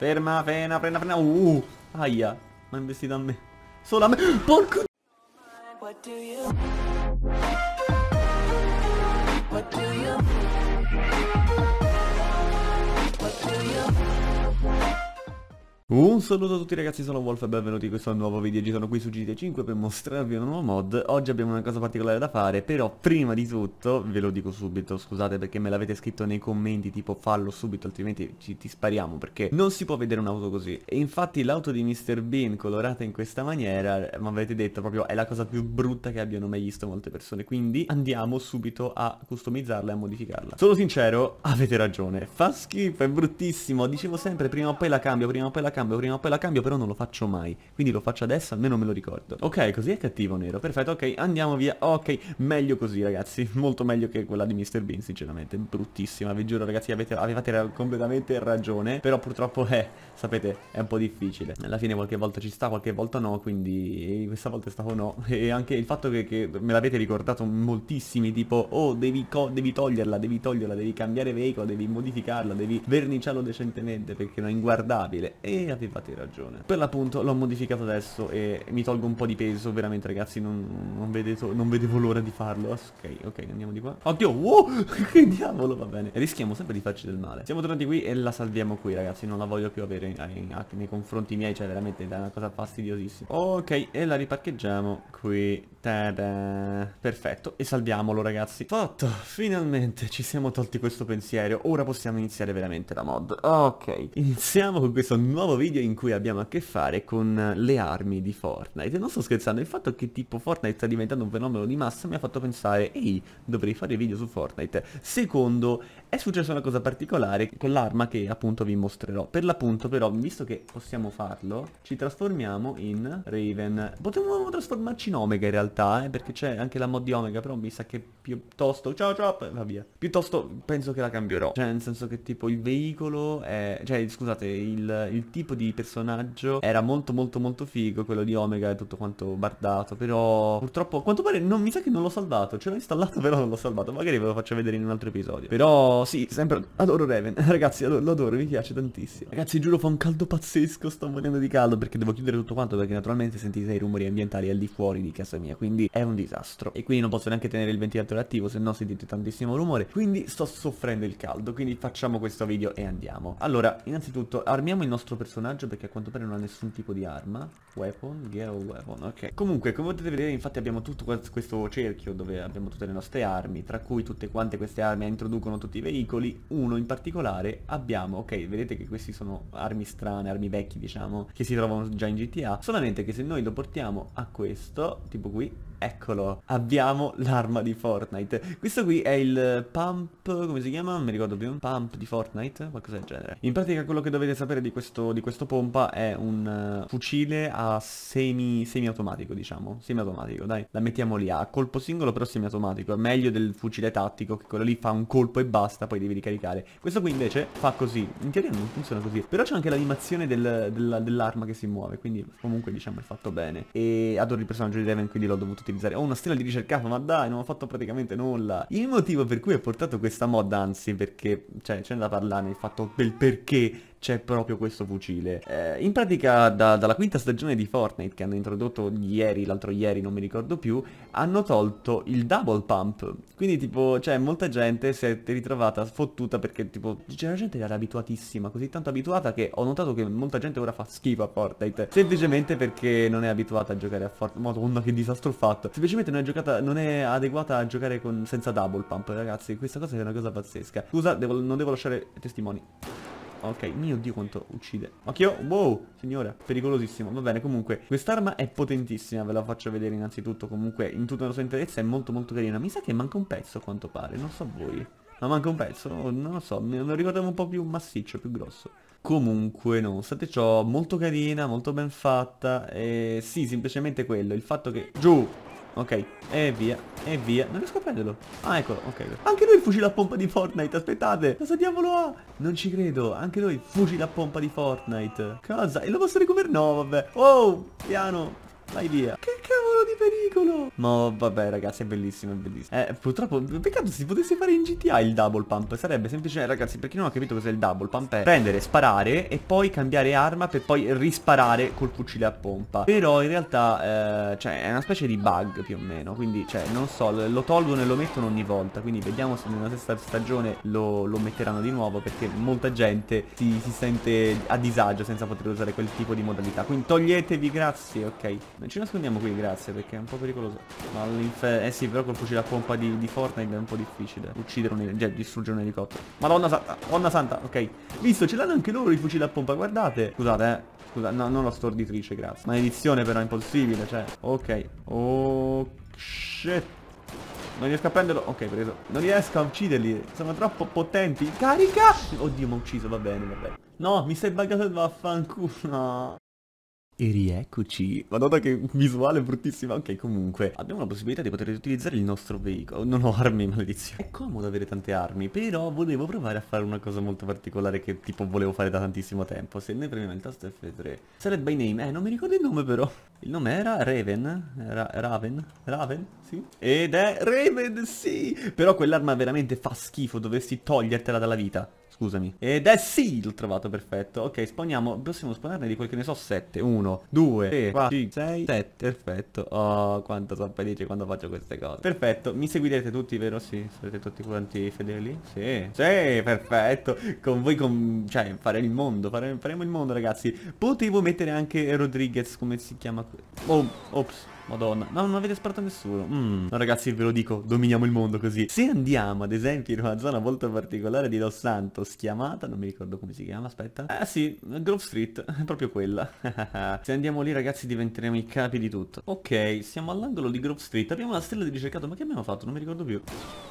Ferma, frena, frena, frena. Aia, ma ha investito a me. Solo a me. Porco. What do you? What do you? What do you? Un saluto a tutti ragazzi, sono Wolf e benvenuti in questo nuovo video. Oggi sono qui su GTA 5 per mostrarvi un nuovo mod. Oggi abbiamo una cosa particolare da fare, però prima di tutto, ve lo dico subito, scusate perché me l'avete scritto nei commenti tipo fallo subito altrimenti ti spariamo, perché non si può vedere un'auto così. E infatti l'auto di Mr. Bean colorata in questa maniera, mi avete detto proprio, è la cosa più brutta che abbiano mai visto molte persone. Quindi andiamo subito a customizzarla e a modificarla. Sono sincero, avete ragione, fa schifo, è bruttissimo. Dicevo sempre prima o poi la cambio, prima o poi la cambio, però non lo faccio mai. Quindi lo faccio adesso, almeno me lo ricordo. Ok, così è cattivo nero, perfetto, ok, andiamo via. Ok, meglio così ragazzi, molto meglio che quella di Mr. Bean, sinceramente, bruttissima. Vi giuro ragazzi, avevate completamente ragione. Però purtroppo sapete, è un po' difficile. Alla fine qualche volta ci sta, qualche volta no. Quindi questa volta è stato no. E anche il fatto che me l'avete ricordato moltissimi, tipo oh devi toglierla, devi cambiare veicolo, devi modificarla, devi verniciarlo decentemente perché è inguardabile. E avevate ragione. Per l'appunto l'ho modificato adesso e mi tolgo un po' di peso. Veramente ragazzi, non vedevo l'ora di farlo. Ok, andiamo di qua. Oddio, wow, che diavolo, va bene. Rischiamo sempre di farci del male. Siamo tornati qui e la salviamo qui ragazzi. Non la voglio più avere nei confronti miei. Cioè veramente è una cosa fastidiosissima. Ok, e la riparcheggiamo qui. Ta-da. Perfetto, e salviamolo ragazzi. Fatto, finalmente ci siamo tolti questo pensiero. Ora possiamo iniziare veramente la mod. Ok, iniziamo con questo nuovo video in cui abbiamo a che fare con le armi di Fortnite. Non sto scherzando, il fatto che tipo Fortnite sta diventando un fenomeno di massa mi ha fatto pensare ehi, dovrei fare video su Fortnite. Secondo, è successa una cosa particolare con l'arma che appunto vi mostrerò. Per l'appunto però, visto che possiamo farlo, ci trasformiamo in Raven. Potremmo trasformarci in Omega in realtà, perché c'è anche la mod di Omega, però mi sa che piuttosto... Ciao, va via. Piuttosto penso che la cambierò. Cioè nel senso che tipo il veicolo è... Cioè scusate, il tipo di personaggio era molto figo. Quello di Omega è tutto quanto bardato, però purtroppo a quanto pare non mi sa che non l'ho salvato. Ce l'ho installato però non l'ho salvato. Magari ve lo faccio vedere in un altro episodio. Però sì, sempre adoro Raven. Ragazzi, lo adoro, mi piace tantissimo. Ragazzi, giuro fa un caldo pazzesco. Sto morendo di caldo perché devo chiudere tutto quanto, perché naturalmente sentite i rumori ambientali al di fuori di casa mia, quindi è un disastro. E quindi non posso neanche tenere il ventilatore attivo, se no sentite tantissimo rumore. Quindi sto soffrendo il caldo, quindi facciamo questo video e andiamo. Allora, innanzitutto armiamo il nostro personaggio, perché a quanto pare non ha nessun tipo di arma. Weapon, gear weapon, ok. Comunque, come potete vedere, infatti abbiamo tutto questo cerchio dove abbiamo tutte le nostre armi, tra cui tutte quante queste armi introducono tutti i veicoli. Uno in particolare abbiamo, ok, vedete che questi sono armi strane, armi vecchi diciamo, che si trovano già in GTA, solamente che se noi lo portiamo a questo, tipo qui, eccolo, abbiamo l'arma di Fortnite. Questo qui è il pump, come si chiama? Non mi ricordo più. Pump di Fortnite, qualcosa del genere. In pratica quello che dovete sapere di questo pompa è un fucile a semi-automatico, diciamo. Semi-automatico, dai. La mettiamo lì, a colpo singolo però semi-automatico. È meglio del fucile tattico, che quello lì fa un colpo e basta, poi devi ricaricare. Questo qui invece fa così. In teoria non funziona così, però c'è anche l'animazione dell'arma che si muove, quindi comunque diciamo è fatto bene. E adoro il personaggio di Raven, quindi l'ho dovuto utilizzare. Ho una stella di ricercato, ma dai, non ho fatto praticamente nulla. Il motivo per cui ho portato questa mod, anzi, perché cioè c'è da parlare, il fatto del perché c'è proprio questo fucile. In pratica dalla quinta stagione di Fortnite, che hanno introdotto l'altro ieri, non mi ricordo più, hanno tolto il double pump. Quindi tipo, cioè molta gente si è ritrovata fottuta perché tipo, c'era gente che era abituatissima, così tanto abituata che ho notato che molta gente ora fa schifo a Fortnite. Semplicemente perché non è abituata a giocare a Fortnite. Madonna, che disastro ho fatto. Semplicemente non è adeguata a giocare senza double pump, ragazzi. Questa cosa è una cosa pazzesca. Scusa, non devo lasciare testimoni. Ok, mio Dio quanto uccide. Occhio, wow, signora, pericolosissimo. Va bene, comunque, quest'arma è potentissima, ve la faccio vedere innanzitutto. Comunque, in tutta la sua interezza è molto carina. Mi sa che manca un pezzo a quanto pare, non so voi. Ma manca un pezzo? Non lo so, me lo ricordavo un po' più massiccio, più grosso. Comunque, nonostante ciò, molto carina, molto ben fatta. E sì, semplicemente quello, il fatto che... Giù! Ok, e via, non riesco a prenderlo. Ah, eccolo, ok. Anche lui il fucile a pompa di Fortnite, aspettate. Cosa diavolo ha? Non ci credo, anche lui fucile a pompa di Fortnite. Cosa? E lo posso recuperare? No, vabbè. Oh, piano. vai via. Che cavolo di pericolo. Ma vabbè ragazzi, è bellissimo, è bellissimo. Purtroppo, peccato si potesse fare in GTA il double pump. Sarebbe semplice, ragazzi, per chi non ha capito cos'è il double pump, è prendere, sparare e poi cambiare arma per poi risparare col fucile a pompa. Però in realtà, cioè, è una specie di bug più o meno. Quindi, cioè, non so, lo tolgono e lo mettono ogni volta. Quindi vediamo se nella stessa stagione lo metteranno di nuovo, perché molta gente si sente a disagio senza poter usare quel tipo di modalità. Quindi toglietevi, grazie, ok. Non ci nascondiamo qui, grazie, perché è un po' pericoloso. Ma sì, però col fucile a pompa di Fortnite è un po' difficile uccidere distruggere un elicottero. Madonna santa, ok. Visto, ce l'hanno anche loro i fucili a pompa, guardate. Scusate, scusa, no, non la storditrice, grazie. Maledizione però, è impossibile, cioè. Ok. Oh, shit. Non riesco a prenderlo. Ok, preso. Non riesco a ucciderli. Sono troppo potenti. Carica! Oddio, mi ha ucciso, va bene, va bene. No, mi sei buggato, vaffanculo. No. E rieccoci. Madonna che visuale bruttissima. Ok, comunque abbiamo la possibilità di poter utilizzare il nostro veicolo. Non ho armi, maledizione. È comodo avere tante armi, però volevo provare a fare una cosa molto particolare che tipo volevo fare da tantissimo tempo. Se noi premiamo il tasto F3 Select by name. Non mi ricordo il nome però. Il nome era Raven. Raven, sì. Ed è Raven, sì. Però quell'arma veramente fa schifo. Dovresti togliertela dalla vita. Scusami. Ed è sì, l'ho trovato, perfetto. Ok, spawniamo. Possiamo spawnarne di quel che ne so, 7. 1, 2, 3, 4, 5, 6, 7. Perfetto. Oh, quanto sono felice quando faccio queste cose. Perfetto. Mi seguirete tutti, vero? Sì. Sarete tutti quanti fedeli? Sì. Sì, perfetto. Con voi, cioè, faremo il mondo. Faremo il mondo, ragazzi. Potevo mettere anche Rodriguez, come si chiama? Oh, ops. Madonna, no, non avete sparato a nessuno. No, ragazzi, ve lo dico, dominiamo il mondo così. Se andiamo, ad esempio, in una zona molto particolare di Los Santos, chiamata, non mi ricordo come si chiama, aspetta. Sì, Grove Street, è proprio quella. Se andiamo lì, ragazzi, diventeremo i capi di tutto. Ok, siamo all'angolo di Grove Street, abbiamo la stella di ricercato, ma che abbiamo fatto? Non mi ricordo più.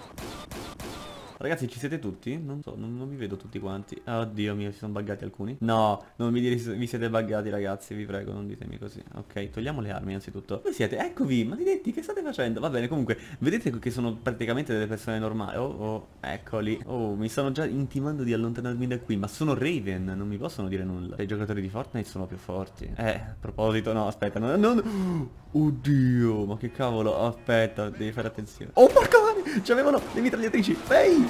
Ragazzi, ci siete tutti? Non so, non vi vedo tutti quanti. Oddio mio, si sono buggati alcuni. No, non mi dire vi siete buggati, ragazzi, vi prego, non ditemi così. Ok, togliamo le armi innanzitutto. Dove siete? Eccovi, maledetti, che state facendo? Va bene, comunque, vedete che sono praticamente delle persone normali. Oh, eccoli. Oh, mi stanno già intimando di allontanarmi da qui, ma sono Raven, non mi possono dire nulla. I giocatori di Fortnite sono più forti. A proposito, no, aspetta, Oddio, ma che cavolo, aspetta, devi fare attenzione. Oh, porca male, c'avevano le mitragliatrici. Ehi,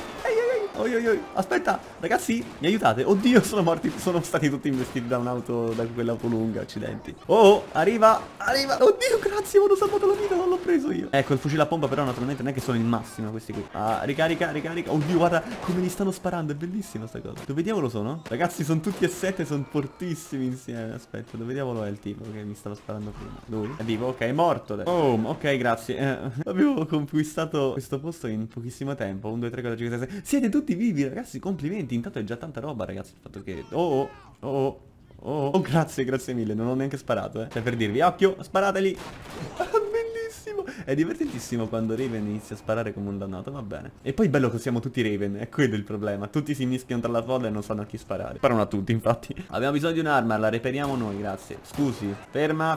aspetta, ragazzi, mi aiutate? Oddio, sono morti, sono stati tutti investiti da un'auto, da quell'auto lunga, accidenti. Oh, arriva. Oddio, grazie, mi hanno salvato la vita, non l'ho preso io. Ecco, il fucile a pompa però naturalmente non è che sono il massimo questi qui. Ricarica. Oddio, guarda come li stanno sparando, è bellissima sta cosa. Dove diavolo sono? Ragazzi, sono tutti e 7, sono fortissimi insieme. Aspetta, dove diavolo è il tipo che mi stava sparando prima? Lui? È vivo, ok, è morto. Oh, ok, grazie. Abbiamo conquistato questo posto in pochissimo tempo. 1, 2, 3, 4, 5, 6, 7. Siete tutti vivi, ragazzi, complimenti. Intanto è già tanta roba, ragazzi, il fatto che... Oh, grazie mille, non ho neanche sparato, Cioè, per dirvi, occhio, sparateli. Bellissimo. È divertentissimo quando Raven inizia a sparare come un dannato, va bene. E poi bello che siamo tutti Raven, è quello il problema. Tutti si mischiano tra la folla e non sanno a chi sparare. Sparano a tutti, infatti. Abbiamo bisogno di un'arma, la reperiamo noi, grazie. Scusi. Ferma.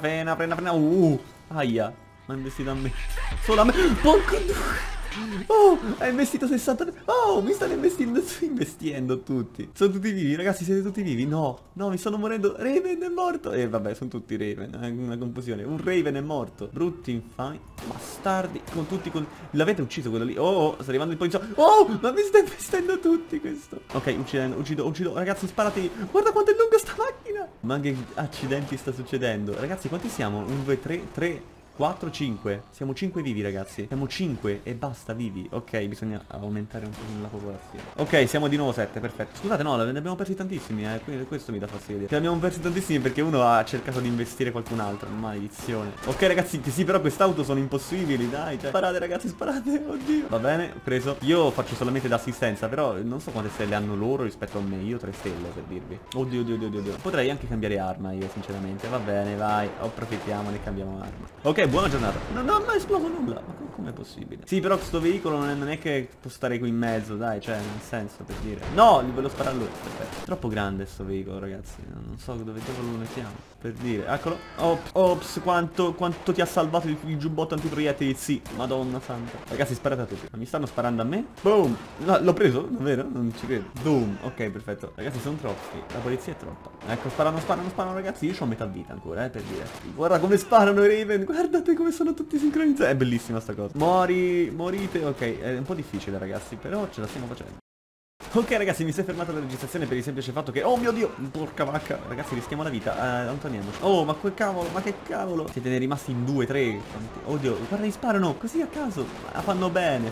Aia. Ma ha investito a me. Solo a me. Porco due. Oh, hai investito 60. Oh, mi stanno investendo tutti. Sono tutti vivi, ragazzi, siete tutti vivi? No, mi stanno morendo. Raven è morto. Vabbè, sono tutti Raven, è una confusione. Un Raven è morto. Brutti infami, bastardi. Con tutti l'avete ucciso quello lì. Oh, sta arrivando il poliziotto. Oh, ma mi sta investendo tutti questo. Ok, uccido. Ragazzi, sparati. Guarda quanto è lunga sta macchina. Ma che accidenti sta succedendo? Ragazzi, quanti siamo? 1, 2, 3 4, 5. Siamo 5 vivi, ragazzi. Siamo 5 e basta vivi. Ok, bisogna aumentare un po' la popolazione. Ok, siamo di nuovo 7, perfetto. Scusate, no, ne abbiamo persi tantissimi, questo mi dà fastidio. Ne abbiamo persi tantissimi perché uno ha cercato di investire qualcun altro. Maledizione. Ok, ragazzi, sì, però quest'auto sono impossibili, dai. Cioè, sparate, ragazzi, sparate. Oddio. Va bene, ho preso. Io faccio solamente d'assistenza, però non so quante stelle hanno loro rispetto a me. Io 3 stelle, per dirvi. Oddio. Potrei anche cambiare arma io, sinceramente. Va bene, vai. Approfittiamone e cambiamo arma. Ok, Ok, buona giornata. Non ho mai esploso nulla. Ma com'è possibile? Sì, però questo veicolo non è che può stare qui in mezzo, dai, cioè, nel senso, per dire. No, gli voglio sparare a lui. Perfetto. Troppo grande sto veicolo, ragazzi. Non so dove lo mettiamo. Per dire, eccolo. Ops, quanto ti ha salvato il giubbotto antiproiettili? Sì, madonna santa. Ragazzi, sparate a tutti. Ma mi stanno sparando a me? Boom. No, l'ho preso? Davvero? Non ci credo. Boom. Ok, perfetto. Ragazzi, sono troppi. La polizia è troppa. Ecco, sparano, ragazzi. Io ho metà vita ancora, per dire. Guarda come sparano i Raven. Guardate come sono tutti sincronizzati. È bellissima sta cosa. Morite. Ok, è un po' difficile, ragazzi, però ce la stiamo facendo. Ok ragazzi, mi si è fermata la registrazione per il semplice fatto che... Oh mio Dio, porca vacca. Ragazzi, rischiamo la vita, allontaniamoci. Oh, ma quel cavolo, ma che cavolo. Siete rimasti in 2, 3. Oddio, guarda, li sparano così a caso. Ma fanno bene,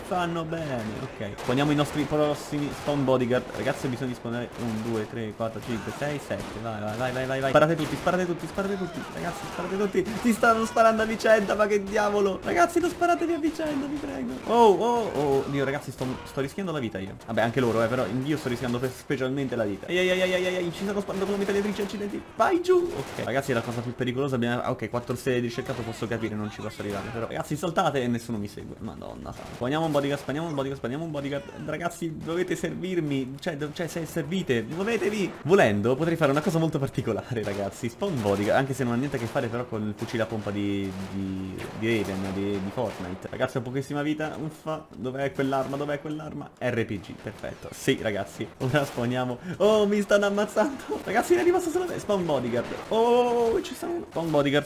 ok. Spawniamo i nostri prossimi spawn bodyguard. Ragazzi, ho bisogno di spawnare 1, 2, 3, 4, 5, 6, 7. Vai. Sparate tutti. Ragazzi, sparate tutti. Si stanno sparando a vicenda, ma che diavolo. Ragazzi, non sparatevi a vicenda, vi prego. Oh, Dio, ragazzi, sto rischiando la vita io. Vabbè, anche loro, però io sto rischiando specialmente la vita. Ehi, ci stanno sparando con la mitragliatrice, accidenti. Vai giù. Ok, ragazzi, è la cosa più pericolosa. Ok, 4 stelle di ricercato posso capire, non ci posso arrivare. Però, ragazzi, saltate e nessuno mi segue. Madonna santa. Spawniamo un bodyguard. Ragazzi, dovete servirmi. Cioè se servite, muovetevi. Volendo, potrei fare una cosa molto particolare, ragazzi. Spawn bodyguard, anche se non ha niente a che fare però con il fucile a pompa di Raven, di Fortnite. Ragazzi, ho pochissima vita. Uffa. Dov'è quell'arma? RPG, perfetto. Sì, ragazzi, ora spawniamo. Oh, mi stanno ammazzando. Ragazzi, ne è rimasto solo me. Spawn bodyguard. Oh, ci sono uno. Spawn bodyguard.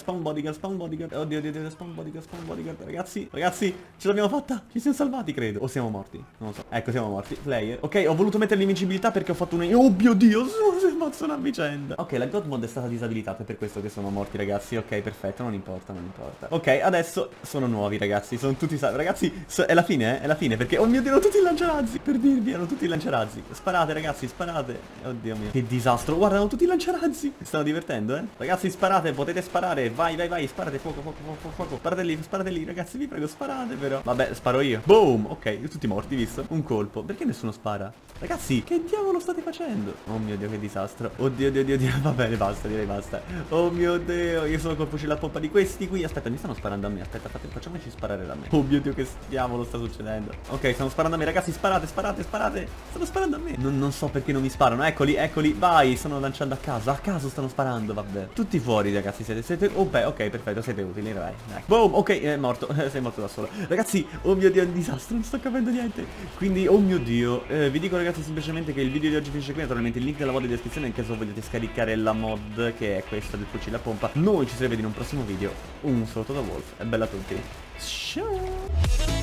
Oddio, spawn bodyguard. Ragazzi, ce l'abbiamo fatta. Ci siamo salvati, credo. O siamo morti? Non lo so. Ecco, siamo morti. Player. Ok, ho voluto mettere l'invincibilità perché ho fatto un... Oh mio Dio, si ammazzano a vicenda. Ok, la God Mode è stata disabilitata, è per questo che sono morti, ragazzi. Ok, perfetto, non importa. Ok, adesso sono nuovi, ragazzi. Sono tutti salvi. Ragazzi, è la fine, È la fine, perché... Oh mio Dio, erano tutti lanciarazzi. Per dirvi, erano tutti lanciarazzi. Sparate, ragazzi, sparate. Oddio mio, che disastro. Guarda, erano tutti lanciarazzi. Mi stanno divertendo, Ragazzi, sparate, potete sparare. Vai. Sparate, fuoco. Sparate lì, ragazzi, vi prego, sparate però. Vabbè, sparo io. Boom. Ok, tutti morti, visto? Un colpo. Perché nessuno spara? Ragazzi, che diavolo state facendo? Oh mio Dio, che disastro. Oddio. Va bene, basta, direi basta. Oh mio Dio, io sono col fucile a pompa di questi qui. Aspetta, mi stanno sparando a me. Aspetta, facciamoci sparare da me. Oh mio Dio, che diavolo sta succedendo? Ok, stanno sparando a me, ragazzi, sparate. Stanno sparando a me. Non so perché non mi sparano. Eccoli. Vai, stanno lanciando a caso. A caso stanno sparando, vabbè. Tutti fuori, ragazzi, siete... Oh beh, ok, perfetto, siete utili, vai. Boom, ok, è morto. Sei morto da solo. Ragazzi, oh mio Dio, è un disastro, non sto capendo niente. Quindi, oh mio Dio, vi dico, ragazzi, semplicemente che il video di oggi finisce qui. Naturalmente il link della mod in descrizione in caso vogliate scaricare la mod, che è questa del fucile a pompa. Noi ci si rivede in un prossimo video. Un saluto da Wolf e bella a tutti. Ciao.